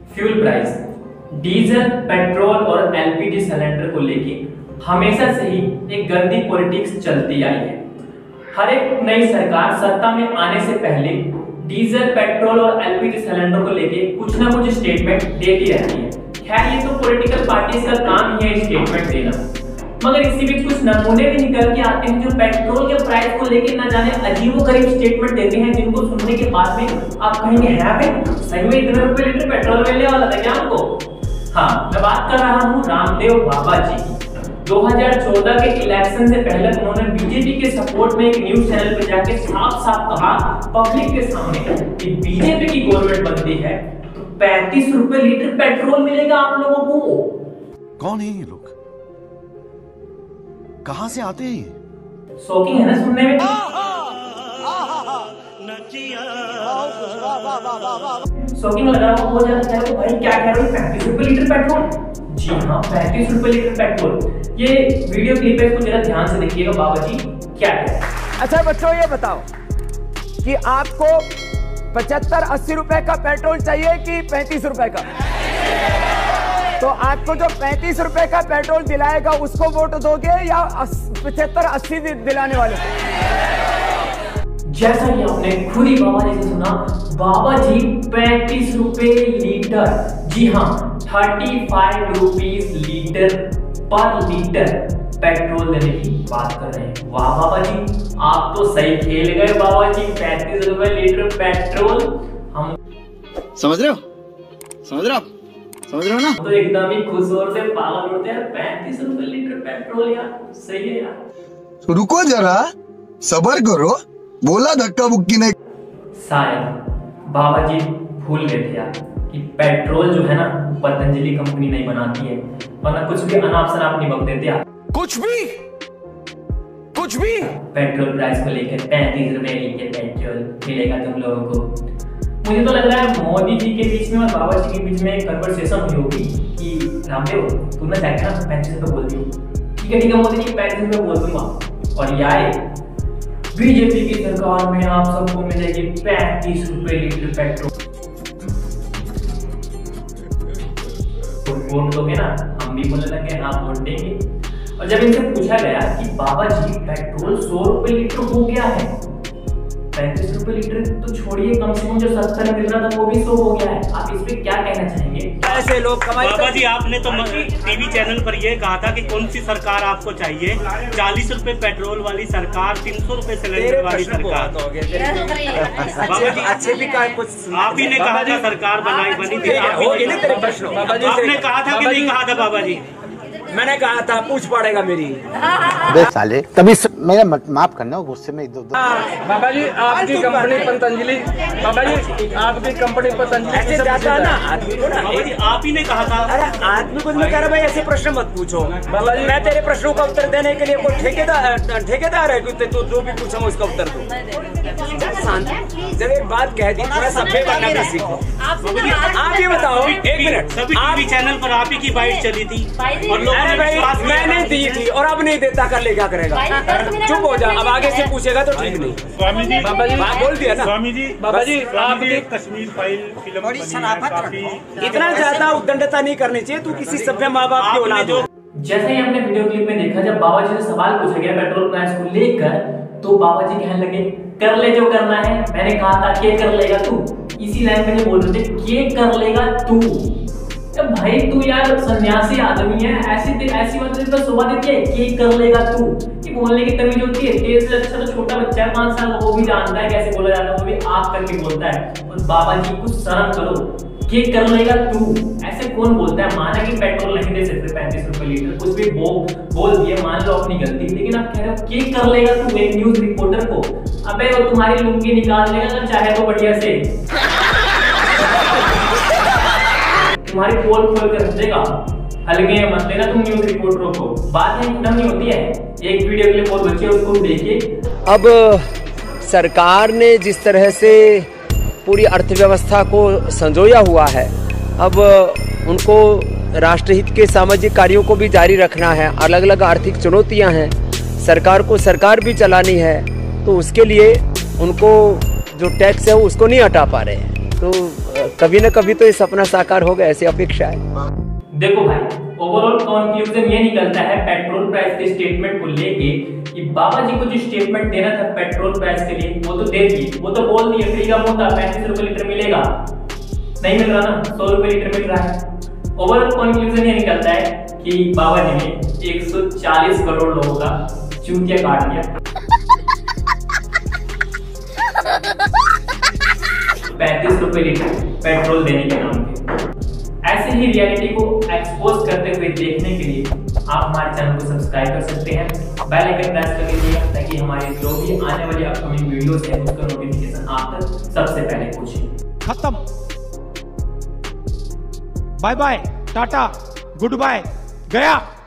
Fuel price, diesel, petrol और LPG cylinder को लेके हमेशा से ही एक गंदी पॉलिटिक्स चलती आई है। हर एक नई सरकार सत्ता में आने से पहले डीजल, पेट्रोल और एलपीजी सिलेंडर को लेके कुछ ना कुछ स्टेटमेंट देती रहती है। खैर ये तो पॉलिटिकल पार्टीज का काम ही है स्टेटमेंट देना, मगर इसी बीच कुछ नमूने भी निकल के आते हैं जो पेट्रोल के प्राइस को लेके ना जाने अजीबोगरीब स्टेटमेंट देते हैं, जिनको सुनने के बाद में आप कहेंगे है बे सही में इतने रुपए लीटर पेट्रोल मिलने वाला था क्या हमको। हाँ, मैं बात कर रहा हूँ रामदेव बाबा जी की। 2014 के इलेक्शन से पहले उन्होंने बीजेपी के सपोर्ट में एक न्यूज चैनल पे जाके साफ साफ कहा पब्लिक के सामने कि बीजेपी की गवर्नमेंट बनती है तो 35 रुपए लीटर पेट्रोल मिलेगा आप लोगों को। कौन है ये लोग, कहां से आते हैं? शॉकिंग है ना सुनने में। शॉकिंग लग रहा हो जाता है भाई, क्या कह रहे हो 35 रुपए लीटर पेट्रोल। जी हाँ, 35 रुपए लीटर पेट्रोल। ये वीडियो क्लिप है, इसको जरा ध्यान से देखिएगा बाबा जी क्या है। अच्छा बच्चों ये बताओ कि आपको 75-80 रुपए का पेट्रोल चाहिए कि 35 रुपए का? तो आपको जो 35 रुपए का पेट्रोल दिलाएगा उसको वोट दोगे या 75-80 दिलाने वाले? जैसा कि आपने खुद ही बाबा जी से सुना, बाबा जी 35 रुपए लीटर, जी हाँ 35 रुपीस लीटर पर लीटर पेट्रोल देने की बात कर रहे हैं। वाह बाबा जी, आप तो सही खेल गए बाबा जी। 35 रुपए लीटर पेट्रोल, हम समझ रहे हो, समझ रहे हो, समझ रहे हो ना? तो एकदम ही खुश और से पागल होते हैं। 35 रुपए लीटर पेट्रोल यार, सही है यार। तो रुको जरा, सब्र करो, बोला धक्का बुक्की नहीं। शायद बाबा जी भूल गए थे यार कि पेट्रोल जो है ना पतंजलि कंपनी नहीं बनाती है, वरना कुछ भी अनाप शनाप निबक देते यार। कुछ भी पेट्रोल प्राइस को लेकर 35 रुपए लीटर पेट्रोल मिलेगा तुम लोगों को। मुझे तो लग रहा है मोदी जी के बीच में और बाबा जी के बीच में एक कन्वर्सेशन हुई होगी कि रामदेव तू ना चाहे ना 35 रुपए बोल दियो। ठीक है मोदी जी 35 रुपए बोल दूंगा और यार बीजेपी की सरकार में आप सबको मिलेगी 35 रुपए लीटर पेट्रोल। वोट दोगे ना, हम भी बोलने लगे आप वोट देंगे। और जब इनसे पूछा गया कि बाबा जी पेट्रोल 100 रुपए लीटर हो गया है, 35 रुपए लीटर तो छोड़िए, कम से कम जो 70 मिल रहा था वो भी 100 हो गया है। आप इस पे क्या कहना चाहेंगे? ऐसे लोग कमाई। बाबा जी आपने तो टीवी चैनल पर ये कहा था कि कौन सी सरकार आपको चाहिए, 40 रुपए पेट्रोल वाली सरकार, 300 रुपए सिलेंडर वाली सरकार। बाबा जी अच्छे भी कुछ आप ही ने कहा था सरकार बनी थी, आपने कहा था कि नहीं कहा था बाबा जी? मैंने कहा था पूछ पड़ेगा मेरी। बे साले तभी मेरा माफ करना, गुस्से में इधर बाबा जी आपकी कंपनी पतंजलि, बाबा जी आपकी कंपनी पतंजलि ऐसे जाता है ना आदमी को ना। बाबा जी आप ही ने कहा था। अरे आदमी को मैं कह रहा भाई ऐसे प्रश्न मत पूछो बाबा जी, मैं तेरे प्रश्नों का उत्तर देने के लिए कोई ठेकेदार है कि तू जो भी पूछा उसका उत्तर दो। जब एक बात कह दी थोड़ा सभ्य बनना भी सीखो। आप ये बताओ, एक मिनट, सभी टीवी चैनल पर आप ही की बाइट चली थी और लोग मैंने दी थी और अब नहीं देता, कर ले क्या करेगा? चुप हो जा, अब आगे से पूछेगा तो ठीक नहीं। स्वामी जी बाबा जी बोल दिया ना। स्वामी जी बाबा जी आपकी कश्मीर फाइल फिल्म बनी है, इतना ज्यादा उद्दंडता नहीं करनी चाहिए। तू किसी सभ्य माँ बाप की औलाद हो। जैसे ही हमने वीडियो क्लिप में देखा, जब बाबा जी से सवाल पूछा गया पेट्रोल प्राइस को लेकर, तो बाबा जी कहने लगे कर ले जो करना है। मैंने कहा था के कर लेगा तू, इसी लाइन में बोल रहे थे के कर लेगा तू। भाई तू यार सन्यासी आदमी है, ऐसी बात तो शोभा देती है कि कर लेगा तू, कि बोलने की तमीज होती है। तेरे से अच्छा तो छोटा बच्चा है 5 साल, वो भी जानता है कैसे बोला जाता है, वो भी आप करके बोलता है। और बाबा जी कुछ शर्म करो, के कर लेगा तू ऐसे कौन बोलता है? माना कि पेट्रोल नहीं दे सकते 35 रुपए लीटर, कुछ भी बोल दिए, मान लो अपनी गलती, लेकिन आप कह रहे हो के कर लेगा तू एक न्यूज रिपोर्टर को। अबे वो तुम्हारी लुंगी निकाल लेगा अगर चाहे तो बढ़िया से, तुम्हारी पोल खोल कर रख देगा। हल्के मत लेना तुम न्यूज रिपोर्टरों को, बात खत्म नहीं होती है। एक वीडियो के लिए बहुत बच्चे उसको देखिए। अब सरकार ने जिस तरह से पूरी अर्थव्यवस्था को संजोया हुआ है, अब उनको राष्ट्रहित के सामाजिक कार्यों को भी जारी रखना है। अलग अलग आर्थिक चुनौतियां हैं, सरकार को सरकार भी चलानी है, तो उसके लिए उनको जो टैक्स है उसको नहीं हटा पा रहे हैं। तो कभी न कभी तो ये सपना साकार होगा, ऐसी अपेक्षा है। देखो भाई, ओवरऑल कंक्लूजन ये निकलता है पेट्रोल प्राइस के स्टेटमेंट को लेके कि बाबा जी को जो स्टेटमेंट देना था पेट्रोल प्राइस के लिए वो तो दे दिए, वो तो बोल दिए फ्री का मुद्दा 35 रुपए लीटर मिलेगा, नहीं मिल रहा ना, 100 रुपए लीटर मिल रहा है। ओवरऑल कंक्लूजन ये निकलता है कि बाबा जी ने 140 करोड़ लोगों का चूतिया काट दिया 35 रुपए लीटर पेट्रोल देने के नाम पे। ऐसे ही रियलिटी को एक्सपोज करते हुए देखने के लिए आप हमारे चैनल को सब्सक्राइब कर सकते हैं, बेल आइकन प्रेस कर लीजिएगा ताकि हमारी जो भी आने वाली अपकमिंग वीडियोस है उसका नोटिफिकेशन आप तक सबसे पहले पहुंचे। खत्म, bye bye, tata, goodbye, गया।